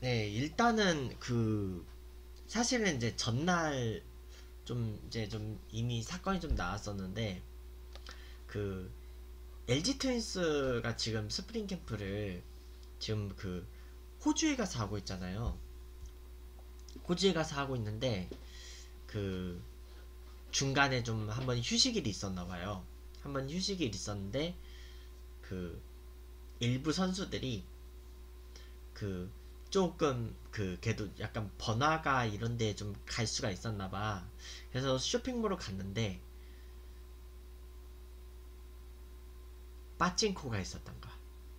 네, 일단은 사실은 이제 전날 좀 이제 좀 이미 사건이 좀 나왔었는데, 그 LG 트윈스가 지금 스프링 캠프를 지금 호주에 가서 하고 있잖아요. 호주에 가서 하고 있는데, 그 중간에 좀 한번 휴식일이 있었나 봐요. 한번 휴식일이 있었는데, 그 일부 선수들이 그 조금 걔도 약간 번화가 이런 데 좀 갈 수가 있었나 봐. 그래서 쇼핑몰을 갔는데 빠찡코가 있었던 거야.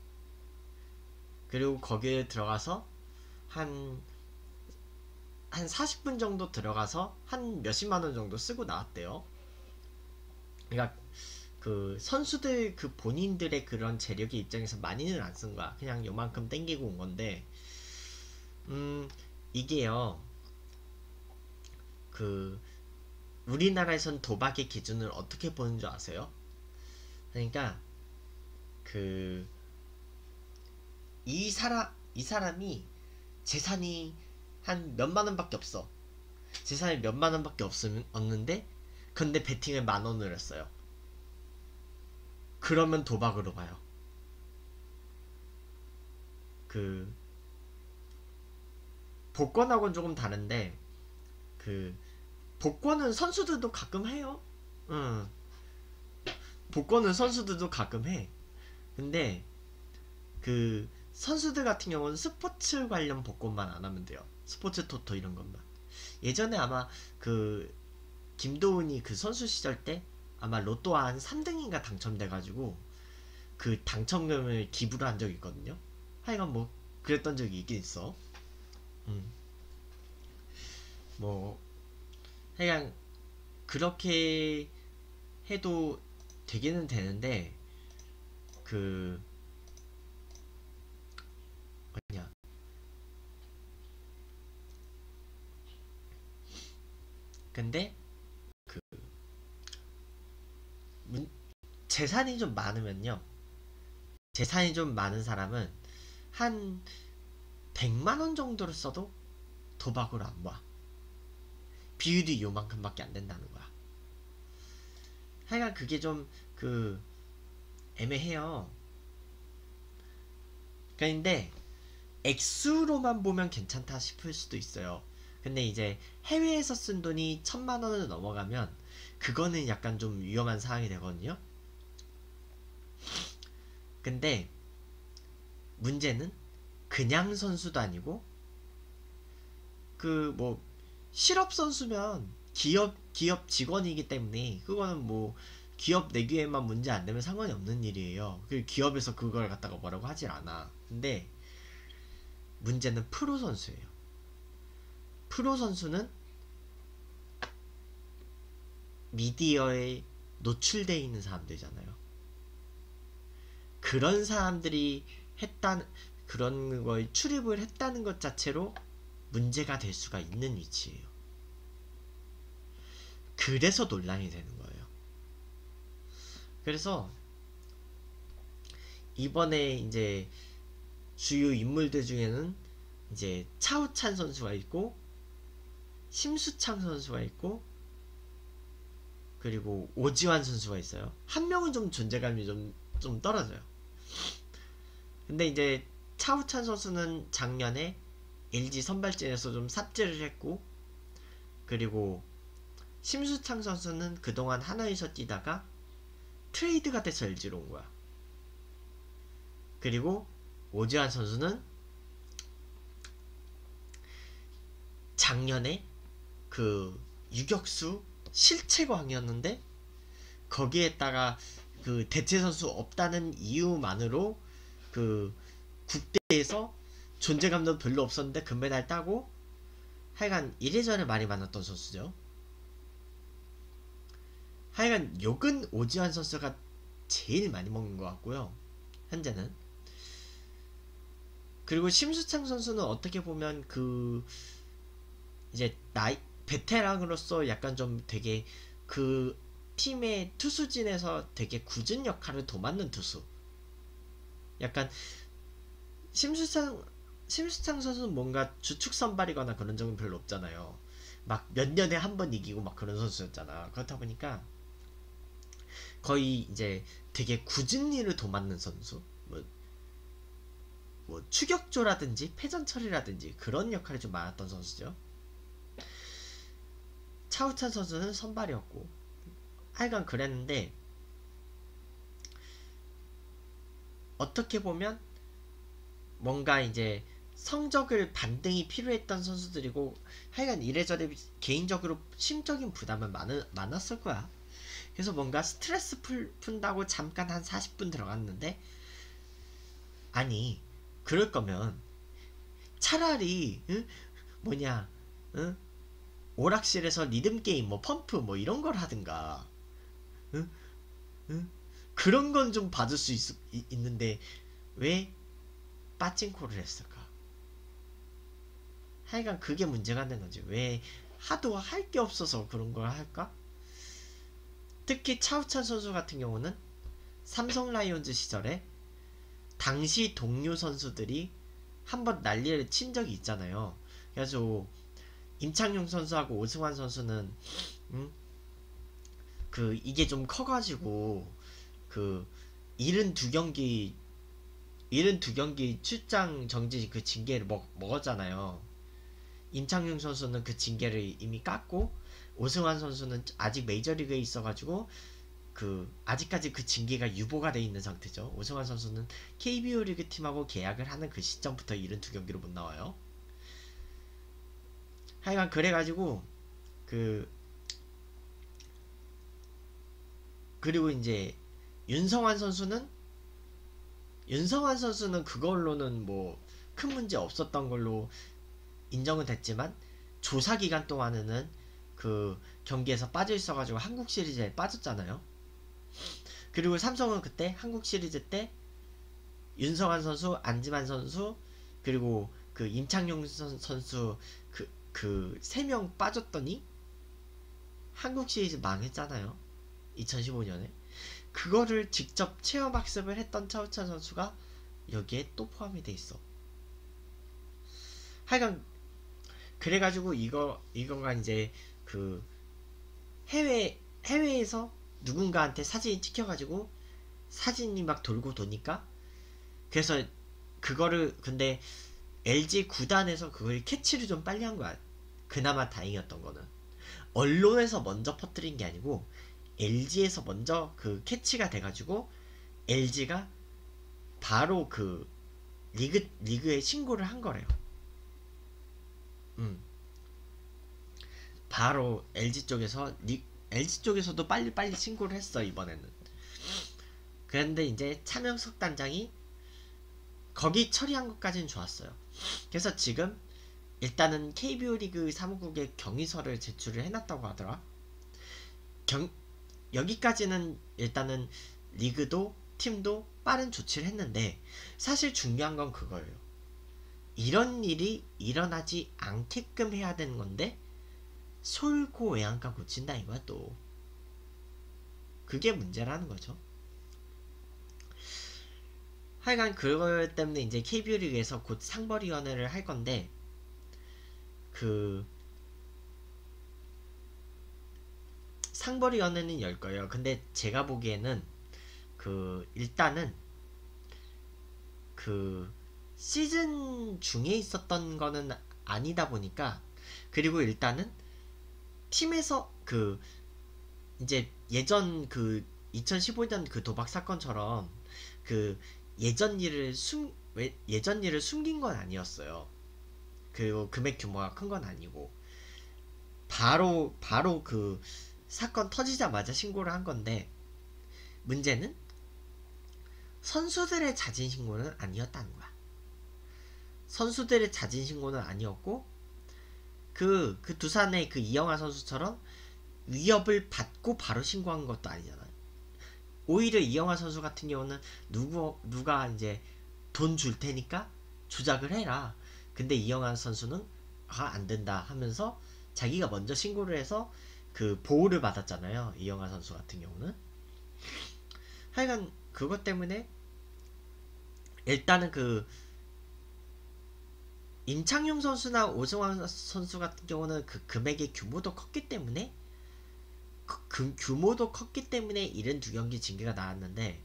그리고 거기에 들어가서 한 40분 정도 들어가서 한 몇십만 원 정도 쓰고 나왔대요. 그러니까 선수들 본인들의 그런 재력의 입장에서 많이는 안 쓴 거야. 그냥 요만큼 땡기고 온 건데, 이게요, 그 우리나라에선 도박의 기준을 어떻게 보는 줄 아세요? 그러니까 그 이 사람이 재산이 한 몇만 원밖에 없어. 재산이 몇만 원밖에 없는데, 근데 베팅을 만 원을 했어요. 그러면 도박으로 봐요. 그 복권하고는 조금 다른데, 그 복권은 선수들도 가끔 해요. 응. 복권은 선수들도 가끔 해. 근데 선수들 같은 경우는 스포츠 관련 복권만 안 하면 돼요. 스포츠 토토 이런 것만. 예전에 아마 김도훈이 선수 시절 때 아마 로또 한 3등인가 당첨돼가지고 당첨금을 기부를 한 적이 있거든요. 하여간 뭐 그랬던 적이 있긴 있어. 음. 뭐 하여간 그렇게 해도 되기는 되는데, 그 뭐냐, 근데 그 재산이 좀 많으면요, 재산이 좀 많은 사람은 한 100만 원 정도를 써도 도박으로 안 봐. 비율이 요만큼밖에 안 된다는 거야. 하여간 그게 좀 애매해요. 그런데 액수로만 보면 괜찮다 싶을 수도 있어요. 근데 이제 해외에서 쓴 돈이 1,000만 원을 넘어가면 그거는 약간 좀 위험한 상황이 되거든요. 근데 문제는 그냥 선수도 아니고 뭐 실업 선수면 기업 직원이기 때문에 그거는 뭐 기업 내규에만 문제 안 되면 상관이 없는 일이에요. 기업에서 그걸 갖다가 뭐라고 하질 않아. 근데 문제는 프로 선수예요. 프로 선수는 미디어에 노출되어 있는 사람들이잖아요. 그런 사람들이 했다는 그런 걸 출입을 했다는 것 자체로 문제가 될 수가 있는 위치예요. 그래서 논란이 되는 거예요. 그래서 이번에 이제 주요 인물들 중에는 이제 차우찬 선수가 있고, 심수창 선수가 있고, 그리고 오지환 선수가 있어요. 한 명은 좀 존재감이 좀 떨어져요. 근데 이제 차우찬 선수는 작년에 LG 선발진에서 좀 삽질을 했고, 그리고 심수창 선수는 그동안 하나에서 뛰다가 트레이드가 돼서 LG로 온 거야. 그리고 오지환 선수는 작년에 유격수 실체광이었는데, 거기에다가 대체 선수 없다는 이유만으로 국대에서 존재감도 별로 없었는데 금메달 따고, 하여간 이래저래 말이 많았던 선수죠. 하여간 욕은 오지환 선수가 제일 많이 먹는 것 같고요, 현재는. 그리고 심수창 선수는 어떻게 보면 이제 베테랑으로서 약간 좀 되게 팀의 투수진에서 되게 굳은 역할을 도맡는 투수. 약간 심수창 심수창 선수는 뭔가 주축 선발이거나 그런 적은 별로 없잖아요. 막 몇 년에 한 번 이기고 막 그런 선수였잖아. 그렇다 보니까 거의 이제 되게 굳은 일을 도맡는 선수, 뭐 추격조라든지 패전 처리라든지 그런 역할이 좀 많았던 선수죠. 차우찬 선수는 선발이었고 하여간 그랬는데, 어떻게 보면 뭔가 이제 성적을 반등이 필요했던 선수들이고, 하여간 이래저래 개인적으로 심적인 부담은 많았을 거야. 그래서 뭔가 스트레스 푼다고 잠깐 한 40분 들어갔는데, 아니 그럴 거면 차라리 뭐냐, 응? 오락실에서 리듬 게임 뭐 펌프 뭐 이런 걸 하든가, 응? 응? 그런 건 좀 받을 수 있는데 왜 빠찡코를 했을까? 하여간 그게 문제가 되는 거지. 왜 하도 할 게 없어서 그런 걸 할까? 특히 차우찬 선수 같은 경우는 삼성 라이온즈 시절에 당시 동료 선수들이 한번 난리를 친 적이 있잖아요. 그래서 임창용 선수하고 오승환 선수는 음? 그 이게 좀 커가지고 그 72경기 72경기 출장 정지 그 징계를 먹었잖아요. 임창용 선수는 그 징계를 이미 깠고, 오승환 선수는 아직 메이저리그에 있어가지고 그 아직까지 그 징계가 유보가 돼 있는 상태죠. 오승환 선수는 KBO 리그 팀하고 계약을 하는 그 시점부터 72경기로 못 나와요. 하여간 그래가지고 그 그리고 이제 윤성환 선수는 윤성환 선수는 그걸로는 뭐 큰 문제 없었던 걸로 인정은 됐지만, 조사 기간 동안에는 그 경기에서 빠져 있어가지고 한국 시리즈에 빠졌잖아요. 그리고 삼성은 그때 한국 시리즈 때 윤성환 선수, 안지만 선수, 그리고 그 임창용 선수 그 세 명 빠졌더니 한국 시리즈 망했잖아요. 2015년에. 그거를 직접 체험 학습을 했던 차우찬 선수가 여기에 또 포함이 돼 있어. 하여간 그래가지고 이거가 이제 그 해외에서 누군가한테 사진이 찍혀가지고 사진이 막 돌고 도니까, 그래서 그거를 근데 LG 구단에서 그걸 캐치를 좀 빨리 한 거야. 그나마 다행이었던 거는 언론에서 먼저 퍼뜨린 게 아니고 LG에서 먼저 그 캐치가 돼가지고 LG가 바로 그 리그에 신고를 한 거래요. 바로 LG 쪽에서도 빨리 신고를 했어 이번에는. 그런데 이제 차명석 단장이 거기 처리한 것까지는 좋았어요. 그래서 지금 일단은 KBO 리그 사무국에 경위서를 제출을 해놨다고 하더라. 경, 여기까지는 일단은 리그도 팀도 빠른 조치를 했는데, 사실 중요한 건 그거예요. 이런 일이 일어나지 않게끔 해야 되는 건데 솔고외양간 고친다 이거야 또. 그게 문제라는 거죠. 하여간 그걸 때문에 이제 KBO 리그에서 곧 상벌위원회를 할 건데, 그 상벌위원회는 열 거예요. 근데 제가 보기에는 그 일단은 그 시즌 중에 있었던 거는 아니다 보니까, 그리고 일단은 팀에서 그 이제 예전 그 2015년 그 도박 사건처럼 그 예전 일을 숨긴 건 아니었어요. 그리고 금액 규모가 큰 건 아니고 바로 그 사건 터지자마자 신고를 한 건데, 문제는 선수들의 자진 신고는 아니었다는 거야. 선수들의 자진 신고는 아니었고, 그 두산의 그 이영하 선수처럼 위협을 받고 바로 신고한 것도 아니잖아요. 오히려 이영하 선수 같은 경우는 누가 이제 돈 줄 테니까 조작을 해라. 근데 이영하 선수는 안 된다 하면서 자기가 먼저 신고를 해서 그 보호를 받았잖아요. 이영하 선수 같은 경우는. 하여간 그것 때문에 일단은 그 임창용 선수나 오승환 선수 같은 경우는 그 금액의 규모도 컸기 때문에 규모도 컸기 때문에 72경기 징계가 나왔는데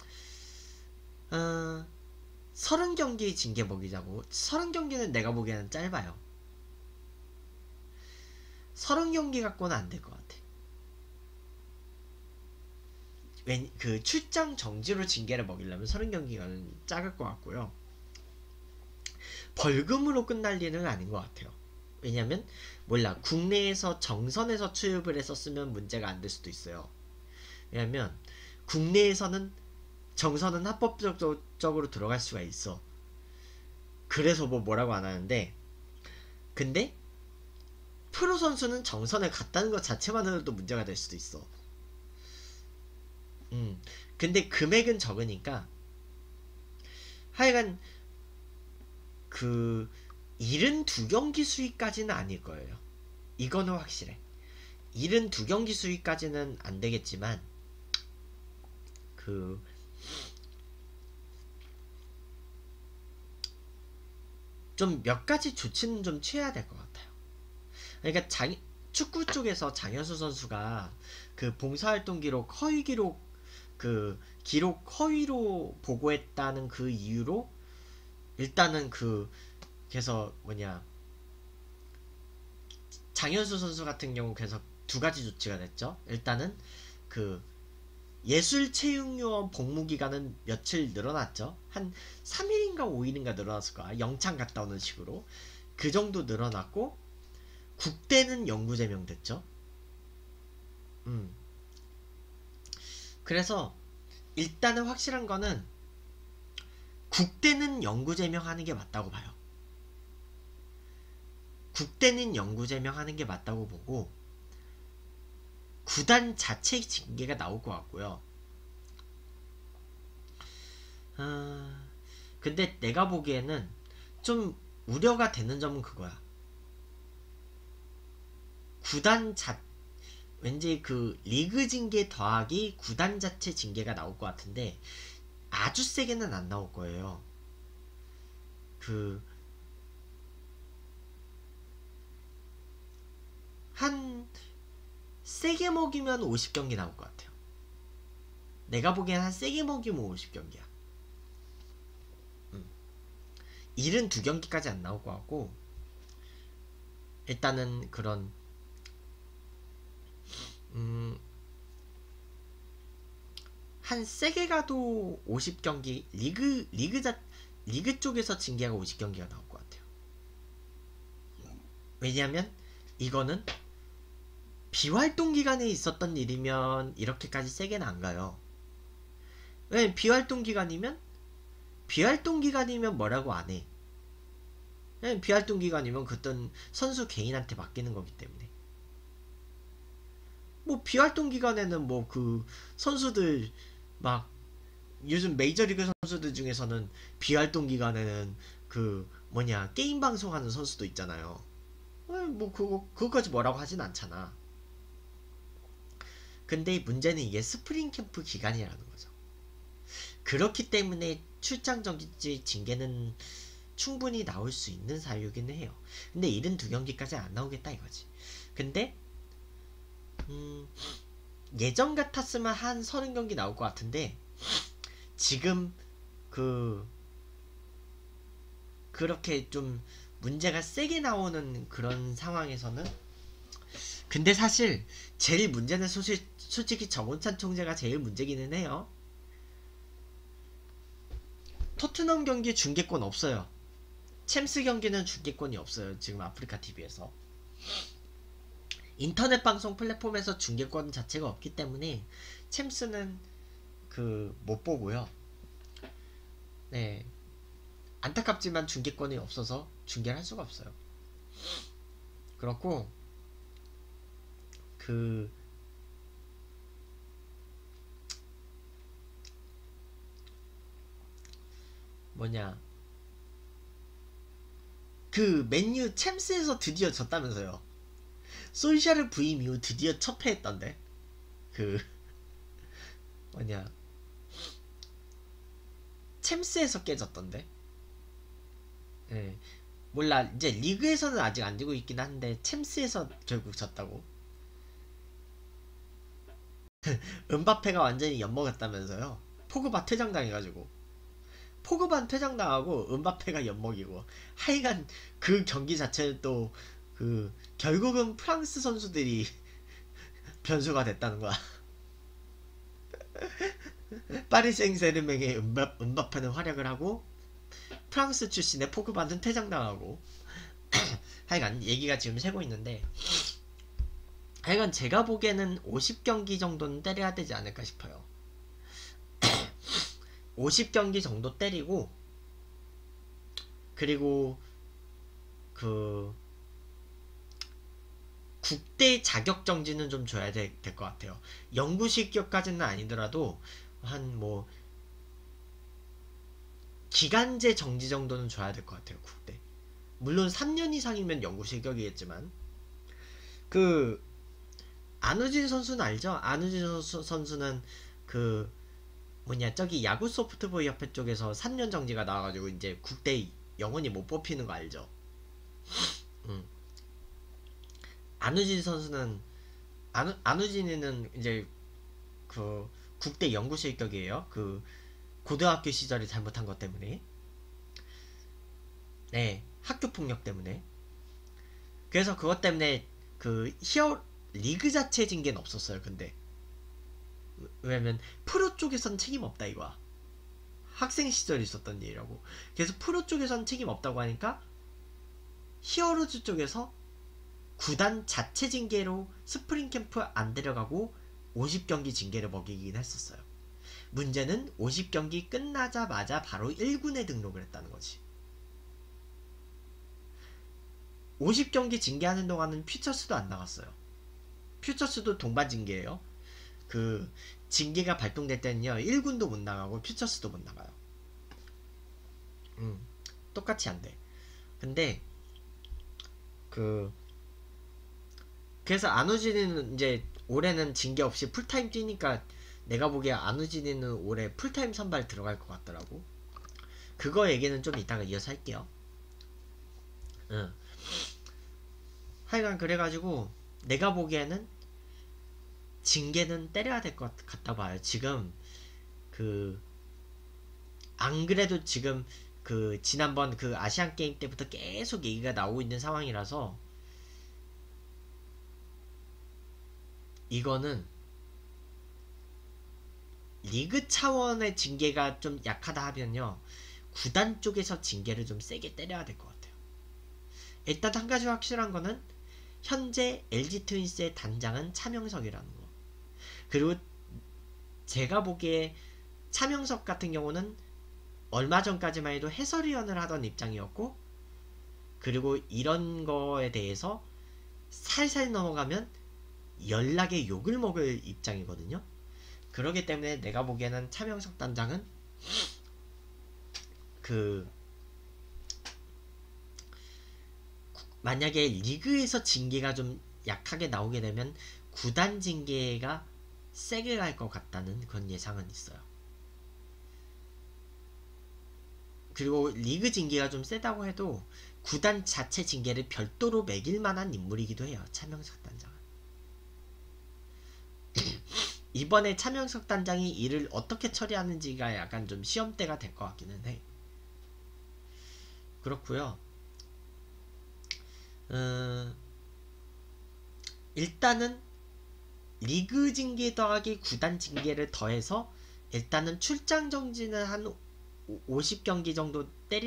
30경기 징계 먹이자고. 30경기는 내가 보기에는 짧아요. 30경기 갖고는 안 될 것 같아. 그 출장 정지로 징계를 먹이려면 30경기가 작을 것 같고요. 벌금으로 끝날 일은 아닌 것 같아요. 왜냐면 몰라, 국내에서 정선에서 투입을 했었으면 문제가 안 될 수도 있어요. 왜냐면 국내에서는 정선은 합법적으로 들어갈 수가 있어. 그래서 뭐라고 안 하는데, 근데 프로 선수는 정선에 갔다는 것 자체만으로도 문제가 될 수도 있어. 근데 금액은 적으니까 하여간 그 72경기 수위까지는 아닐 거예요. 이거는 확실해. 72경기 수위까지는 안 되겠지만 그 좀 몇 가지 조치는 좀 취해야 될 것 같아요. 그러니까 축구 쪽에서 장현수 선수가 그 봉사활동 기록 허위 기록, 그 기록 허위로 보고했다는 그 이유로 일단은 그래서 장현수 선수 같은 경우 그래서 두 가지 조치가 됐죠. 일단은 그 예술체육요원 복무기간은 며칠 늘어났죠. 한 3일인가 5일인가 늘어났을 거야. 영창 갔다 오는 식으로. 그 정도 늘어났고, 국대는 영구 제명됐죠. 그래서 일단은 확실한 거는 국대는 영구 제명하는 게 맞다고 봐요. 국대는 영구 제명하는 게 맞다고 보고, 구단 자체 징계가 나올 것 같고요. 근데 내가 보기에는 좀 우려가 되는 점은 그거야. 왠지 그 리그 징계 더하기 구단 자체 징계가 나올 것 같은데 아주 세게는 안 나올 거예요. 한 세게 먹이면 50경기 나올 것 같아요. 내가 보기엔 한 세게 먹이면 50경기야. 72경기까지 안 나올 것 같고, 일단은 그런 한 세게 가도 50경기, 리그 쪽에서 징계가 50경기가 나올 것 같아요. 왜냐하면 이거는 비활동 기간에 있었던 일이면 이렇게까지 세게는 안 가요. 왜? 비활동 기간이면 뭐라고 안 해. 비활동 기간이면 그땐 선수 개인한테 맡기는 거기 때문에. 뭐 비활동 기간에는 뭐 그 선수들 막 요즘 메이저리그 선수들 중에서는 비활동 기간에는 게임 방송하는 선수도 있잖아요. 뭐 그거까지 뭐라고 하진 않잖아. 근데 문제는 이게 스프링 캠프 기간이라는 거죠. 그렇기 때문에 출장 정지 징계는 충분히 나올 수 있는 사유긴 해요. 근데 72경기까지 안 나오겠다 이거지. 근데 예전 같았으면 한 30경기 나올 것 같은데 지금 그렇게 좀 문제가 세게 나오는 그런 상황에서는, 근데 사실 제일 문제는 솔직히 정운찬 총재가 제일 문제기는 해요. 토트넘 경기 중계권 없어요. 챔스 경기는 중계권이 없어요. 지금 아프리카 TV에서 인터넷 방송 플랫폼에서 중계권 자체가 없기 때문에 챔스는 못 보고요. 네, 안타깝지만 중계권이 없어서 중계를 할 수가 없어요. 그렇고 맨유 챔스에서 드디어 졌다면서요. 솔샤르 부임 이후 드디어 첫 패했던데. 그 챔스에서 깨졌던데. 네. 몰라. 이제 리그에서는 아직 안 지고 있긴 한데 챔스에서 결국 졌다고. 은바페가 완전히 엿먹었다면서요. 포그바 퇴장당해가지고. 포그바 퇴장당하고 은바페가 엿먹이고. 하여간 그 경기 자체는 또 그 결국은 프랑스 선수들이 변수가 됐다는 거야. 파리 생제르맹의 은바페는 활약을 하고 프랑스 출신의 포그바는 퇴장당하고. 하여간 얘기가 지금 새고 있는데, 하여간 제가 보기에는 50경기 정도는 때려야 되지 않을까 싶어요. 50경기 정도 때리고, 그리고 그 국대 자격정지는 좀 줘야 될 것 같아요. 영구 실격까지는 아니더라도 한 뭐 기간제 정지 정도는 줘야 될 것 같아요. 국대. 물론 3년 이상이면 영구 실격이겠지만, 그 안우진 선수는 알죠? 안우진 선수는 그 뭐냐, 저기 야구 소프트볼 협회 쪽에서 3년 정지가 나와가지고 이제 국대 영원히 못 뽑히는 거 알죠? 음. 안우진 선수는 안우진이는 이제 그 국대 영구 실격이에요. 그 고등학교 시절에 잘못한 것 때문에. 네, 학교 폭력 때문에. 그래서 그것 때문에 그 히어 리그 자체 징계는 없었어요. 근데 왜냐면 프로 쪽에선 책임 없다 이거야. 학생 시절에 있었던 일이라고. 그래서 프로 쪽에선 책임 없다고 하니까 히어로즈 쪽에서 구단 자체 징계로 스프링 캠프 안 데려가고 50경기 징계를 먹이긴 했었어요. 문제는 50경기 끝나자마자 바로 1군에 등록을 했다는 거지. 50경기 징계하는 동안은 퓨처스도 안 나갔어요. 퓨처스도 동반 징계예요. 그 징계가 발동될 때는요 1군도 못 나가고 퓨처스도 못 나가요. 똑같이 안 돼. 근데 그래서 안우진이는 이제 올해는 징계 없이 풀타임 뛰니까 내가 보기에 안우진이는 올해 풀타임 선발 들어갈 것 같더라고. 그거 얘기는 좀 이따가 이어서 할게요. 응. 하여간 그래가지고 내가 보기에는 징계는 때려야 될 것 같다 봐요. 지금 안 그래도 지금 지난번 아시안 게임 때부터 계속 얘기가 나오고 있는 상황이라서 이거는 리그 차원의 징계가 좀 약하다 하면요 구단 쪽에서 징계를 좀 세게 때려야 될 것 같아요. 일단 한 가지 확실한 거는 현재 LG 트윈스의 단장은 차명석이라는 거. 그리고 제가 보기에 차명석 같은 경우는 얼마 전까지만 해도 해설위원을 하던 입장이었고, 그리고 이런 거에 대해서 살살 넘어가면 연락에 욕을 먹을 입장이거든요. 그러기 때문에 내가 보기에는 차명석 단장은 만약에 리그에서 징계가 좀 약하게 나오게 되면 구단 징계가 세게 갈 것 같다는 그런 예상은 있어요. 그리고 리그 징계가 좀 세다고 해도 구단 자체 징계를 별도로 매길 만한 인물이기도 해요. 차명석 단장은. 이번에 차명석 단장이 이를 어떻게 처리하는지가 약간 좀 시험대가 될 것 같기는 해. 그렇구요. 일단은 리그 징계 더하기 구단 징계를 더해서 일단은 출장 정지는 한 50경기 정도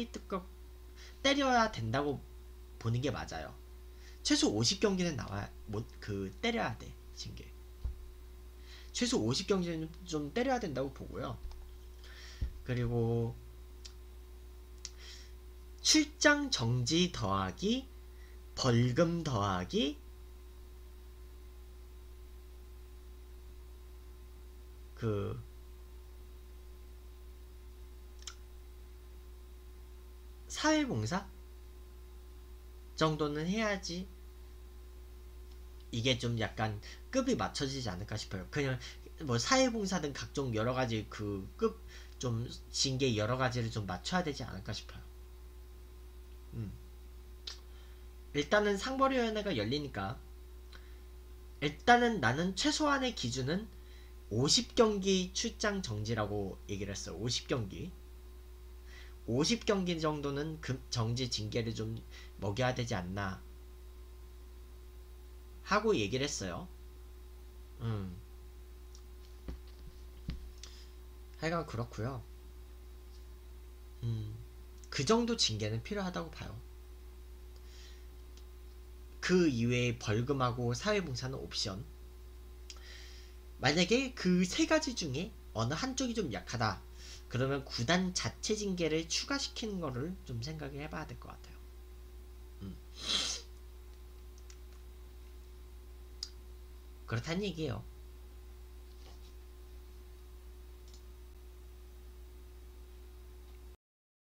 때려야 된다고 보는 게 맞아요. 최소 50경기는 때려야 돼. 징계. 최소 50경기는 좀 때려야 된다고 보고요. 그리고 출장 정지 더하기 벌금 더하기 사회봉사 정도는 해야지 이게 좀 약간 급이 맞춰지지 않을까 싶어요. 그냥 뭐 사회봉사든 각종 여러가지 급 좀 징계 여러가지를 좀 맞춰야 되지 않을까 싶어요. 일단은 상벌위원회가 열리니까 일단은 나는 최소한의 기준은 50경기 출장 정지라고 얘기를 했어요. 50경기 50경기 정도는 그 정지 징계를 좀 먹여야 되지 않나 하고 얘기를 했어요. 하여간 그렇고요. 그 정도 징계는 필요하다고 봐요. 그 이외에 벌금하고 사회봉사는 옵션. 만약에 그 세 가지 중에 어느 한쪽이 좀 약하다, 그러면 구단 자체 징계를 추가시키는 거를 좀 생각을 해봐야 될 것 같아요. 그렇다는 얘기예요.